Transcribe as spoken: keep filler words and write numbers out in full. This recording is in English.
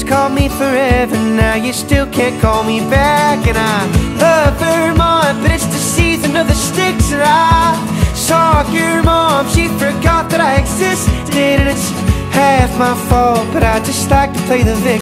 called me forever, now you still can't call me back. And I love Vermont, but it's the season of the sticks. And I saw your mom, she forgot that I existed. And it's half my fault, but I just like to play the victim.